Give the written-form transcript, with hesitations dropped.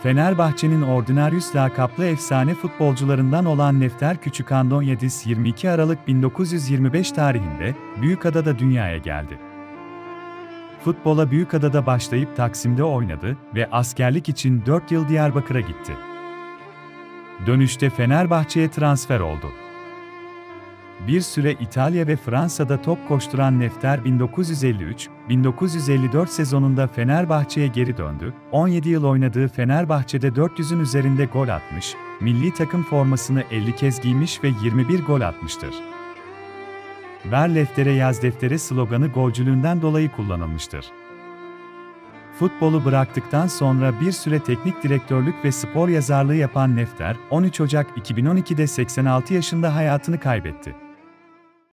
Fenerbahçe'nin Ordinarius lakaplı efsane futbolcularından olan Nefter Küçükandonyadis 22 Aralık 1925 tarihinde Büyükada'da dünyaya geldi. Futbola Büyükada'da başlayıp Taksim'de oynadı ve askerlik için 4 yıl Diyarbakır'a gitti. Dönüşte Fenerbahçe'ye transfer oldu. Bir süre İtalya ve Fransa'da top koşturan Nefter 1953-1954 sezonunda Fenerbahçe'ye geri döndü. 17 yıl oynadığı Fenerbahçe'de 400'ün üzerinde gol atmış, milli takım formasını 50 kez giymiş ve 21 gol atmıştır. "Ver leftere yaz deftere" sloganı golcülüğünden dolayı kullanılmıştır. Futbolu bıraktıktan sonra bir süre teknik direktörlük ve spor yazarlığı yapan Nefter, 13 Ocak 2012'de 86 yaşında hayatını kaybetti.